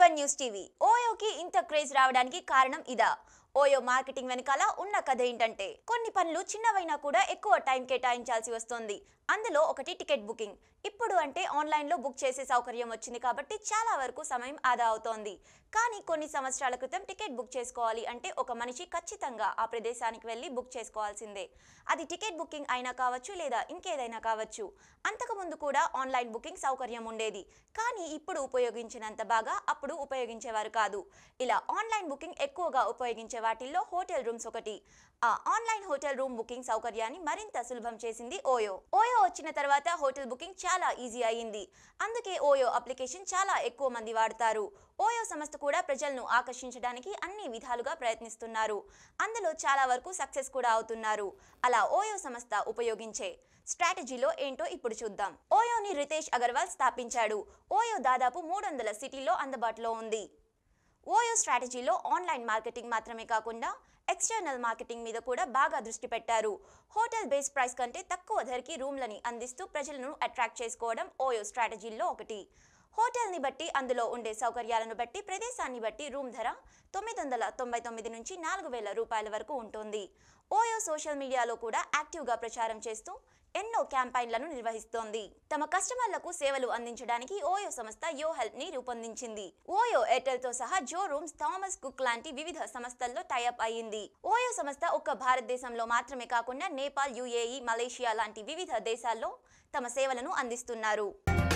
One news TV ఓయోకి ఇంత craze రావడానికి కారణం ఇదా? ఓయో మార్కెటింగ్ వెనకాల ఉన్న కథ ఏంటంటే, కొన్ని పనులు చిన్నవైనా కూడా ఎక్కువ టైం కేటాయించాల్సి వస్తుంది. అందులో ఒకటి టికెట్ బుకింగ్. ఇప్పుడు అంటే ఆన్లైన్లో బుక్ చేసే సౌకర్యం వచ్చింది కాబట్టి చాలా వరకు సమయం ఆదా అవుతోంది. కానీ కొన్ని సంవత్సరాల క్రితం టికెట్ బుక్ చేసుకోవాలి అంటే ఒక మనిషి ఖచ్చితంగా ఆ ప్రదేశానికి వెళ్ళి బుక్ చేసుకోవాల్సిందే. అది టికెట్ బుకింగ్ అయినా కావచ్చు లేదా ఇంకేదైనా కావచ్చు. అంతకుముందు కూడా ఆన్లైన్ బుకింగ్ సౌకర్యం ఉండేది. కానీ ఇప్పుడు ఉపయోగించినంత బాగా అప్పుడు ఉపయోగించేవారు కాదు. ఇలా ఆన్లైన్ బుకింగ్ ఎక్కువగా ఉపయోగించే వాటిల్లో హోటల్ రూమ్స్ ఒకటి. ఆ ఆన్లైన్ హోటల్ రూమ్ బుకింగ్ సౌకర్యాన్ని మరింత సులభం చేసింది ఓయో. ఓయో వచ్చిన తర్వాత హోటల్ బుకింగ్ చాలా ఈజీ అయ్యింది. అందుకే ఓయో అప్లికేషన్ చాలా ఎక్కువ మంది వాడతారు. ఓయో సంస్థ కూడా ప్రజలను ఆకర్షించడానికి అన్ని విధాలుగా ప్రయత్నిస్తున్నారు. అందులో చాలా వరకు సక్సెస్ కూడా అవుతున్నారు. అలా ఓయో సంస్థ ఉపయోగించే స్ట్రాటజీలో ఏంటో ఇప్పుడు చూద్దాం. ఓయోని రితేష్ అగర్వాల్ స్థాపించాడు. ఓయో దాదాపు 300 సిటీల్లో అందుబాటులో ఉంది. ఓయో స్ట్రాటజీలో ఆన్లైన్ మార్కెటింగ్ మాత్రమే కాకుండా ఎక్స్టర్నల్ మార్కెటింగ్ మీద కూడా బాగా దృష్టి పెట్టారు. హోటల్ బేస్ ప్రైస్ కంటే తక్కువ ధరకి రూమ్లని అందిస్తూ ప్రజలను అట్రాక్ట్ చేసుకోవడం ఓయో స్ట్రాటజీల్లో ఒకటి. హోటల్ని బట్టి, అందులో ఉండే సౌకర్యాలను బట్టి, ప్రదేశాన్ని బట్టి రూమ్ ధర 999 నుంచి 4000 రూపాయల వరకు ఉంటుంది. ఓయో సోషల్ మీడియాలో కూడా యాక్టివ్గా ప్రచారం చేస్తూ ఎన్నో క్యాంపైన్లను నిర్వహిస్తోంది. తమ కస్టమర్లకు సేవలు అందించడానికి ఓయో సంస్థ యో హెల్ప్ ని రూపొందించింది. ఓయో ఎయిర్టెల్ తో సహా జో రూమ్స్, థామస్ కుక్ లాంటి వివిధ సంస్థల్లో టైఅప్ అయ్యింది. ఓయో సంస్థ ఒక్క భారతదేశంలో మాత్రమే కాకుండా నేపాల్, యుఏఈ, మలేషియా లాంటి వివిధ దేశాల్లో తమ సేవలను అందిస్తున్నారు.